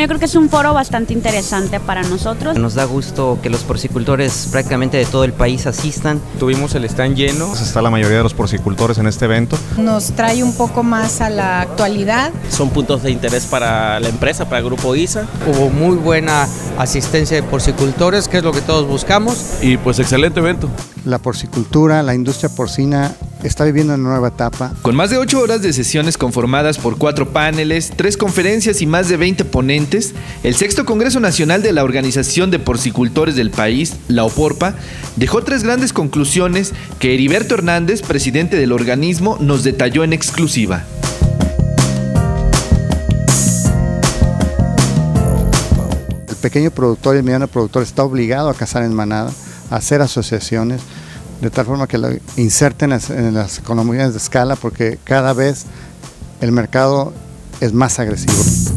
Bueno, yo creo que es un foro bastante interesante para nosotros. Nos da gusto que los porcicultores prácticamente de todo el país asistan. Tuvimos el stand lleno. Está la mayoría de los porcicultores en este evento. Nos trae un poco más a la actualidad. Son puntos de interés para la empresa, para el Grupo ISA. Hubo muy buena asistencia de porcicultores, que es lo que todos buscamos. Y pues excelente evento. La porcicultura, la industria porcina está viviendo una nueva etapa. Con más de 8 horas de sesiones conformadas por 4 paneles, 3 conferencias y más de 20 ponentes, el 6º Congreso Nacional de la Organización de Porcicultores del país, la OPORPA, dejó 3 grandes conclusiones que Heriberto Hernández, presidente del organismo, nos detalló en exclusiva. El pequeño productor y el mediano productor está obligado a cazar en manada, a hacer asociaciones, de tal forma que lo inserten en las economías de escala, porque cada vez el mercado es más agresivo.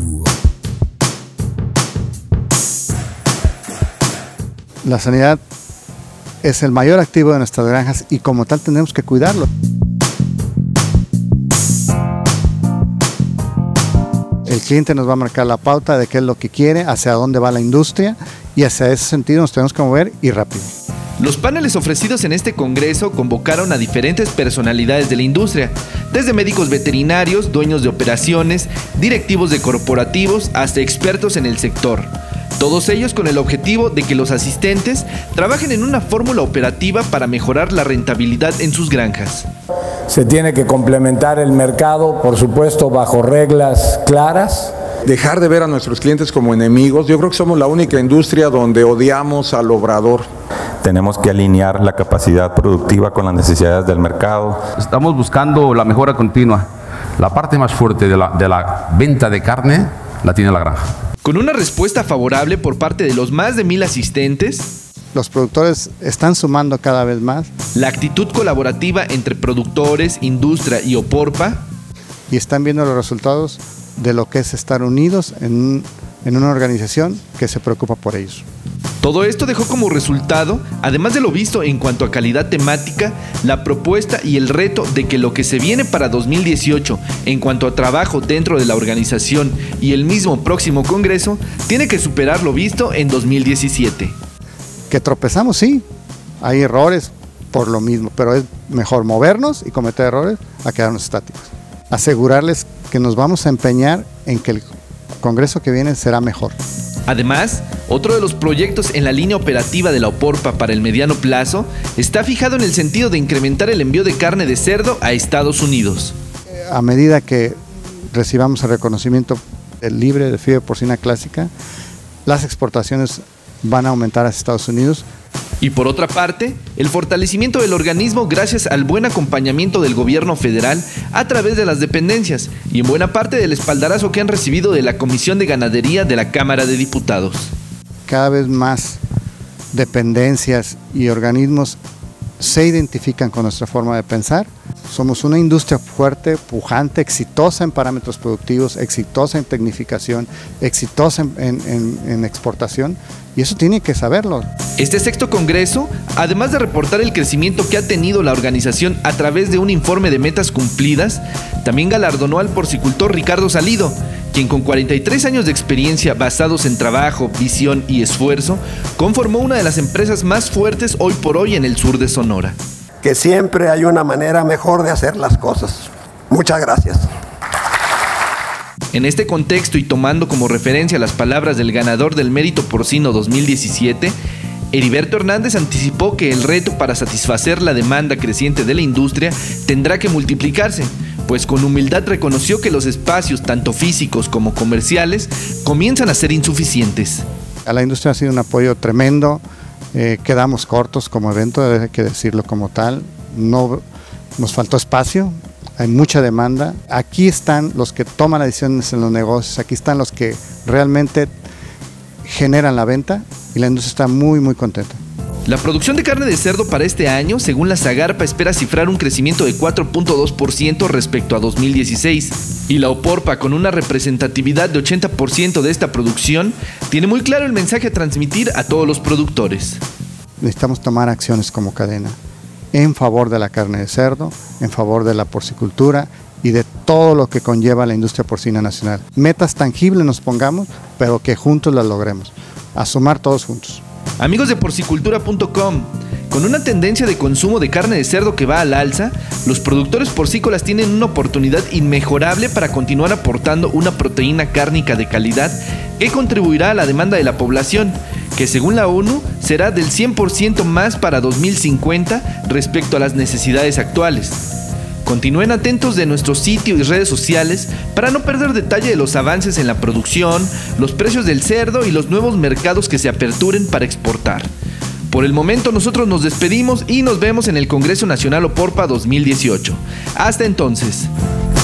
La sanidad es el mayor activo de nuestras granjas y como tal tenemos que cuidarlo. El cliente nos va a marcar la pauta de qué es lo que quiere, hacia dónde va la industria, y hacia ese sentido nos tenemos que mover y rápido. Los paneles ofrecidos en este congreso convocaron a diferentes personalidades de la industria, desde médicos veterinarios, dueños de operaciones, directivos de corporativos, hasta expertos en el sector. Todos ellos con el objetivo de que los asistentes trabajen en una fórmula operativa para mejorar la rentabilidad en sus granjas. Se tiene que complementar el mercado, por supuesto, bajo reglas claras. Dejar de ver a nuestros clientes como enemigos. Yo creo que somos la única industria donde odiamos al obrador. Tenemos que alinear la capacidad productiva con las necesidades del mercado. Estamos buscando la mejora continua. La parte más fuerte de la venta de carne la tiene la granja. Con una respuesta favorable por parte de los más de 1000 asistentes, los productores están sumando cada vez más. La actitud colaborativa entre productores, industria y OPORPA. Y están viendo los resultados de lo que es estar unidos en una organización que se preocupa por ellos. Todo esto dejó como resultado, además de lo visto en cuanto a calidad temática, la propuesta y el reto de que lo que se viene para 2018 en cuanto a trabajo dentro de la organización y el mismo próximo congreso tiene que superar lo visto en 2017. Que tropezamos, sí, hay errores por lo mismo, pero es mejor movernos y cometer errores a quedarnos estáticos. Asegurarles que nos vamos a empeñar en que el congreso que viene será mejor. Además, otro de los proyectos en la línea operativa de la OPORPA para el mediano plazo está fijado en el sentido de incrementar el envío de carne de cerdo a Estados Unidos. A medida que recibamos el reconocimiento libre de fibra porcina clásica, las exportaciones van a aumentar hacia Estados Unidos. Y por otra parte, el fortalecimiento del organismo gracias al buen acompañamiento del gobierno federal a través de las dependencias y en buena parte del espaldarazo que han recibido de la Comisión de Ganadería de la Cámara de Diputados. Cada vez más dependencias y organismos se identifican con nuestra forma de pensar. Somos una industria fuerte, pujante, exitosa en parámetros productivos, exitosa en tecnificación, exitosa en exportación, y eso tiene que saberlo. Este 6º Congreso, además de reportar el crecimiento que ha tenido la organización a través de un informe de metas cumplidas, también galardonó al porcicultor Ricardo Salido, quien con 43 años de experiencia basados en trabajo, visión y esfuerzo, conformó una de las empresas más fuertes hoy por hoy en el sur de Sonora. Que siempre hay una manera mejor de hacer las cosas. Muchas gracias. En este contexto y tomando como referencia las palabras del ganador del Mérito Porcino 2017, Heriberto Hernández anticipó que el reto para satisfacer la demanda creciente de la industria tendrá que multiplicarse, pues con humildad reconoció que los espacios, tanto físicos como comerciales, comienzan a ser insuficientes. A la industria ha sido un apoyo tremendo, quedamos cortos como evento, hay que decirlo como tal, no, nos faltó espacio, hay mucha demanda. Aquí están los que toman las decisiones en los negocios, aquí están los que realmente generan la venta y la industria está muy contenta. La producción de carne de cerdo para este año, según la Zagarpa, espera cifrar un crecimiento de 4.2% respecto a 2016. Y la OPORPA, con una representatividad de 80% de esta producción, tiene muy claro el mensaje a transmitir a todos los productores. Necesitamos tomar acciones como cadena en favor de la carne de cerdo, en favor de la porcicultura y de todo lo que conlleva la industria porcina nacional. Metas tangibles nos pongamos, pero que juntos las logremos. A sumar todos juntos. Amigos de porcicultura.com, con una tendencia de consumo de carne de cerdo que va al alza, los productores porcícolas tienen una oportunidad inmejorable para continuar aportando una proteína cárnica de calidad que contribuirá a la demanda de la población, que según la ONU será del 100% más para 2050 respecto a las necesidades actuales. Continúen atentos de nuestro sitio y redes sociales para no perder detalle de los avances en la producción, los precios del cerdo y los nuevos mercados que se aperturen para exportar. Por el momento nosotros nos despedimos y nos vemos en el Congreso Nacional Oporpa 2018. Hasta entonces.